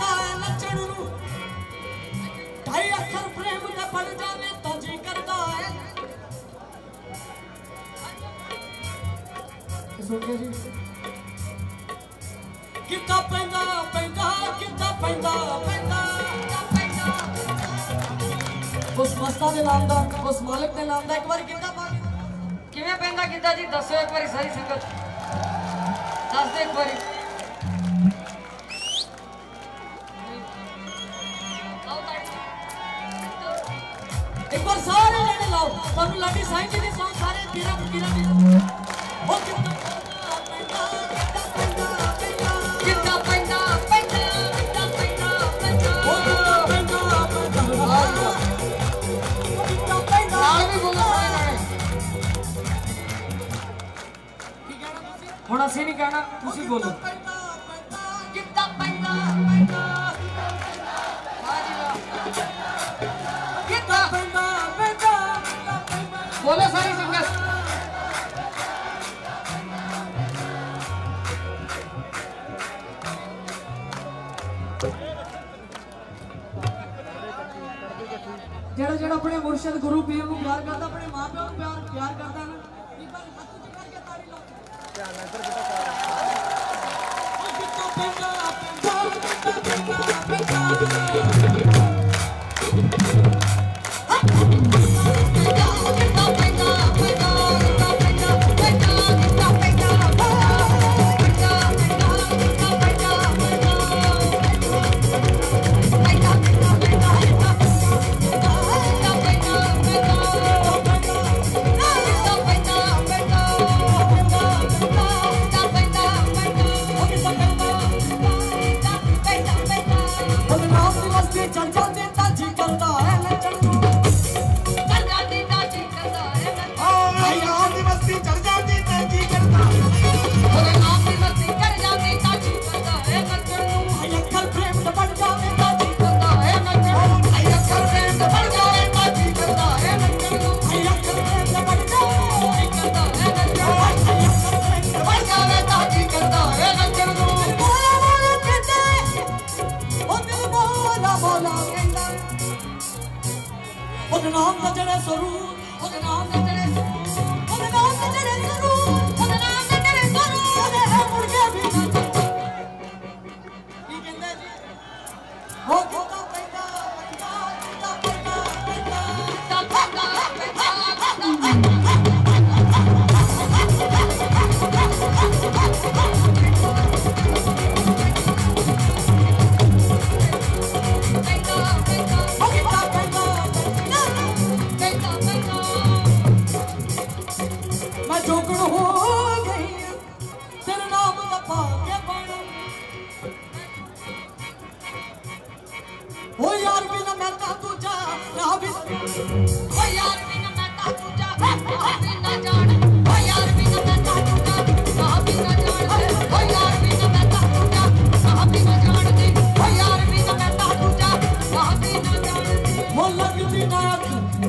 पैंदा है नचण नूं ढाई अखर प्रेम ते पड़ जावे तो जी करदा है सुन के जी किद्दां पैंदा पैंदा किद्दां पैंदा पैंदा उस मस्ता दे नाम दा उस मालिक दे नाम दा एक बार किद्दां पा किवें पैंदा किद्दां जी दसो एक बारी सारी संगत दस दे एक बारी एक बार सारे लेने लाओ तुहानू लाडी साईं जी दी सॉन्ग सारे पीरा फकीरां दी ओ किद्दां पैंदा पैंदा किद्दां पैंदा पैंदा किद्दां पैंदा पैंदा ओ किद्दां पैंदा पैंदा किद्दां पैंदा नाल भी बोलो सारे की कहना तुसी हुण असीं नहीं कहना तुसी बोलो किद्दां पैंदा पैंदा वाह जी वाह किद्दां पैंदा पैंदा बोलो सारी संगत जेड़ा जेड़ा अपने मुर्शिद गुरु पीर नूं प्यार करदा अपने मां प्यो नूं प्यार करदा ना एक बार हाथ उठ करके ताड़ी लाओ क्या नंबर बेटा कितना पैंदा पैंदा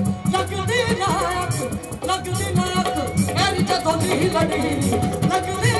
लगदी ना मेरी जदों दी लड़ी लगदी